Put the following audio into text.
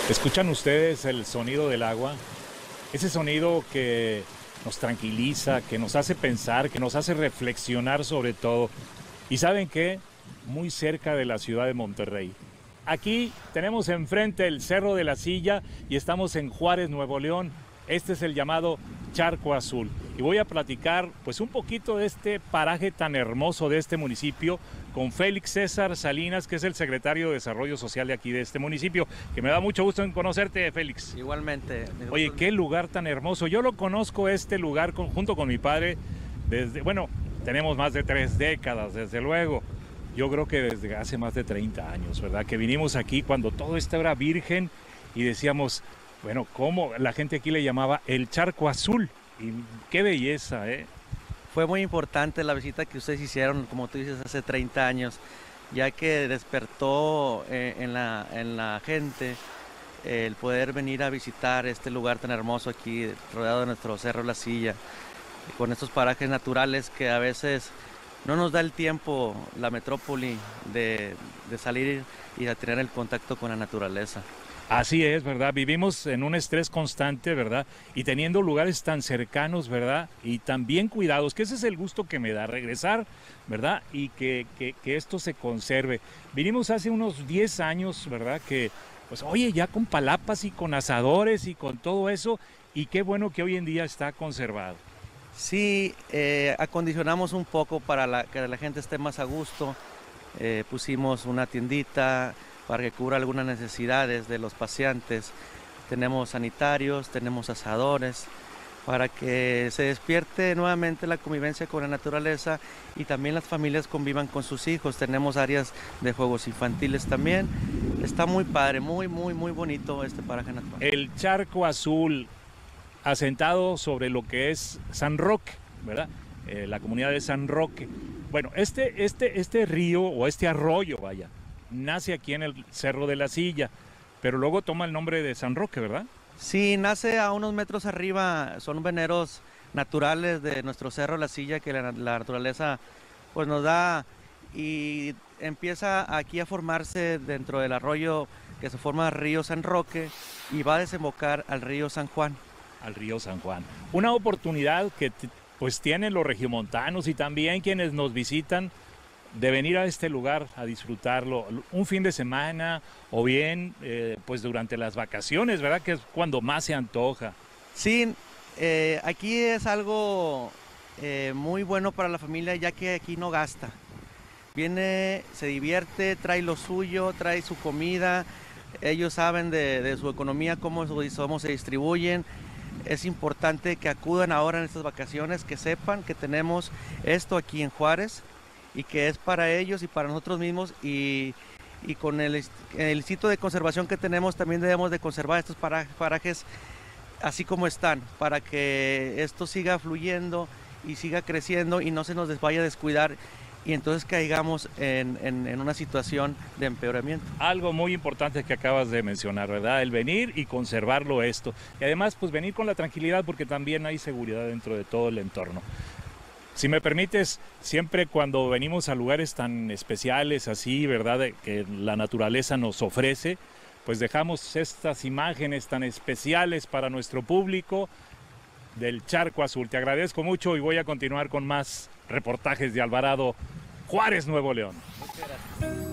¿Escuchan ustedes el sonido del agua? Ese sonido que nos tranquiliza, que nos hace pensar, que nos hace reflexionar sobre todo. ¿Y saben qué? Muy cerca de la ciudad de Monterrey. Aquí tenemos enfrente el Cerro de la Silla y estamos en Juárez, Nuevo León. Este es el llamado Charco Azul. Y voy a platicar pues un poquito de este paraje tan hermoso de este municipio con Félix César Salinas, que es el secretario de Desarrollo Social de aquí de este municipio, que me da mucho gusto en conocerte, Félix. Igualmente. Oye, qué lugar tan hermoso. Yo lo conozco este lugar junto con mi padre desde, bueno, tenemos más de 3 décadas, desde luego. Yo creo que desde hace más de 30 años, ¿verdad? Que vinimos aquí cuando todo esto era virgen y decíamos, bueno, ¿cómo? La gente aquí le llamaba el Charco Azul. Y qué belleza, ¿eh? Fue muy importante la visita que ustedes hicieron, como tú dices, hace 30 años, ya que despertó en la gente el poder venir a visitar este lugar tan hermoso aquí, rodeado de nuestro Cerro La Silla, con estos parajes naturales que a veces no nos da el tiempo, la metrópoli, de salir y de tener el contacto con la naturaleza. Así es, ¿verdad? Vivimos en un estrés constante, ¿verdad? Y teniendo lugares tan cercanos, ¿verdad? Y tan bien cuidados, que ese es el gusto que me da regresar, ¿verdad? Y que esto se conserve. Vinimos hace unos 10 años, ¿verdad? Que, pues, oye, ya con palapas y con asadores y con todo eso, y qué bueno que hoy en día está conservado. Sí, acondicionamos un poco para que la gente esté más a gusto. Pusimos una tiendita para que cubra algunas necesidades de los paseantes. Tenemos sanitarios, tenemos asadores, para que se despierte nuevamente la convivencia con la naturaleza y también las familias convivan con sus hijos. Tenemos áreas de juegos infantiles también. Está muy padre, muy bonito este paraje natural. El Charco Azul, asentado sobre lo que es San Roque, ¿verdad? La comunidad de San Roque. Bueno, este río o este arroyo, vaya, nace aquí en el Cerro de la Silla, pero luego toma el nombre de San Roque, ¿verdad? Sí, nace a unos metros arriba, son veneros naturales de nuestro Cerro La Silla que la naturaleza pues nos da, y empieza aquí a formarse dentro del arroyo que se forma río San Roque y va a desembocar al río San Juan. Al río San Juan. Una oportunidad que pues tienen los regiomontanos y también quienes nos visitan de venir a este lugar a disfrutarlo un fin de semana o bien pues durante las vacaciones, ¿verdad? Que es cuando más se antoja. Sí, aquí es algo muy bueno para la familia, ya que aquí no gasta. Viene, se divierte, trae lo suyo, trae su comida, ellos saben de su economía, cómo se distribuyen. Es importante que acudan ahora en estas vacaciones, que sepan que tenemos esto aquí en Juárez y que es para ellos y para nosotros mismos, y con el sitio de conservación que tenemos también debemos de conservar estos parajes así como están, para que esto siga fluyendo y siga creciendo y no se nos vaya a descuidar y entonces caigamos en una situación de empeoramiento. Algo muy importante que acabas de mencionar, ¿verdad? El venir y conservarlo esto. Y además, pues venir con la tranquilidad porque también hay seguridad dentro de todo el entorno. Si me permites, siempre cuando venimos a lugares tan especiales así, ¿verdad? Que la naturaleza nos ofrece, pues dejamos estas imágenes tan especiales para nuestro público del Charco Azul. Te agradezco mucho y voy a continuar con más reportajes de Alvarado, Juárez, Nuevo León. Muchas gracias.